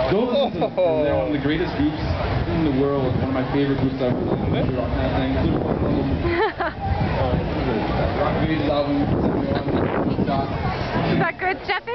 Go listen to them. They're one of the greatest groups in the world. One of my favorite groups ever. Rock Video's album, 71. Is that good, Stephan?